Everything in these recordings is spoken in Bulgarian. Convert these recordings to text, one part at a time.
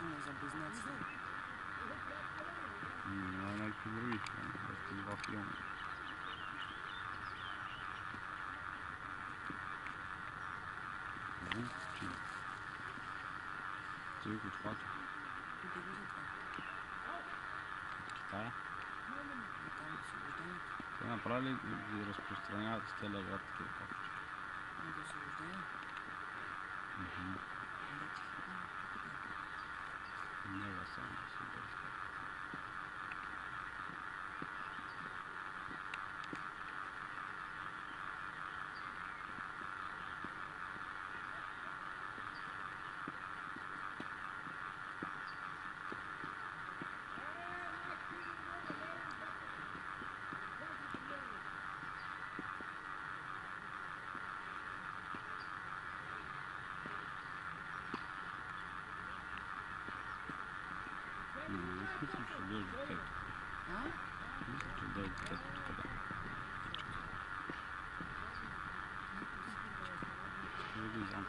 кино за близнаците. Има някакви други филми, още два филма. Цирк от Фато. Били за това. Китая. Там освобождението. Те направили ги разпространяват с целия град такива кафички. До освобождение. Не е само да се държи. Мисля, че дойде детето. Мисля, че дойде детето тук да. Не го знам.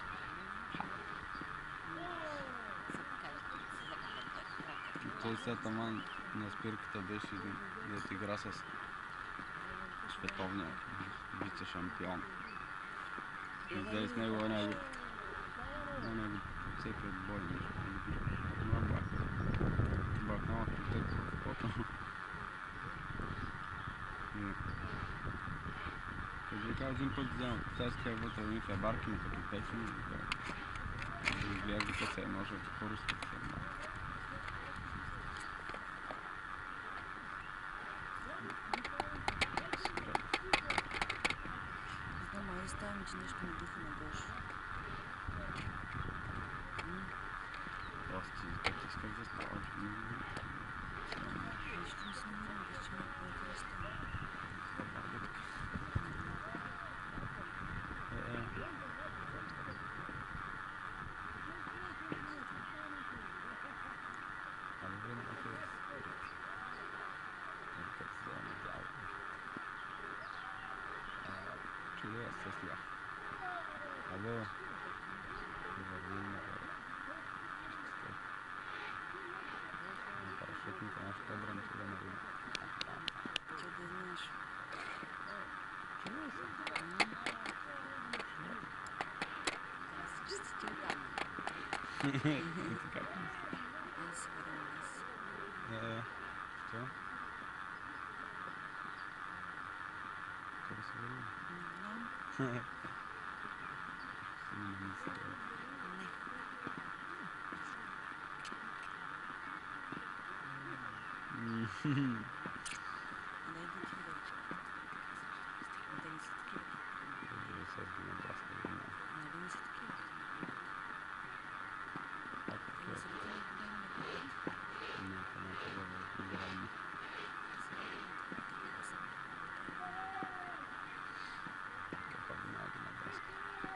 Той сега таман на спирката беше да игра с световния вице-шампион. Взели с него него всеки отбой нещо. Бахнала детето в кота. Като ви казва, един път взема царския вътре в някакви барки, но като песен и гледах докато се може по-руската се едно. Май става ми, че нещо ми духа на Гошо. Просто ти искаш да ставаш. Нещо не се намирам, вече ме по-интересно. Чудо се слях. Ало. Вървим на парашютните нашите обранци да не видим. Че да знаеш. Чудо се. Да се чистите там. Ти как мислиш? Аз се вървам аз. Що? Къде се вървим? Не знам. Си не мисля. Не. Дай да ти вече. Да не са такива. Кажи се на баста вина. Нали не са такива? Как такива? Не, понякога игрални. Каква вина на баста?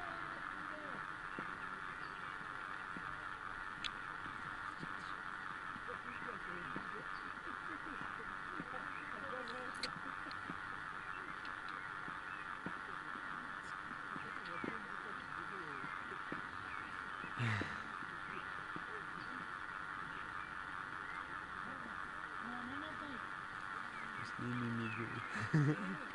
Сними мигай.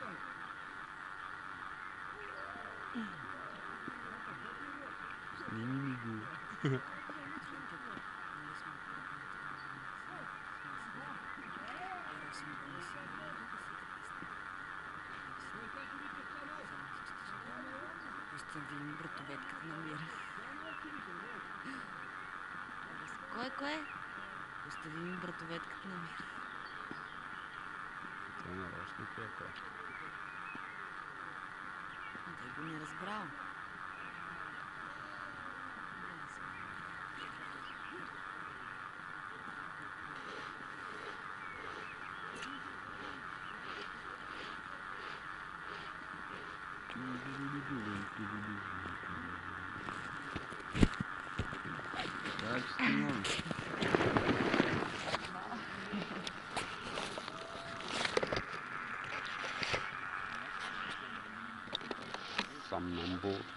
Сними мигай. Остави ми братоветката намира. Кое? Остави ми братоветката намира. Това нарочно ли е кой? Той го не разбрал. Да, че снимам. Сам на борд.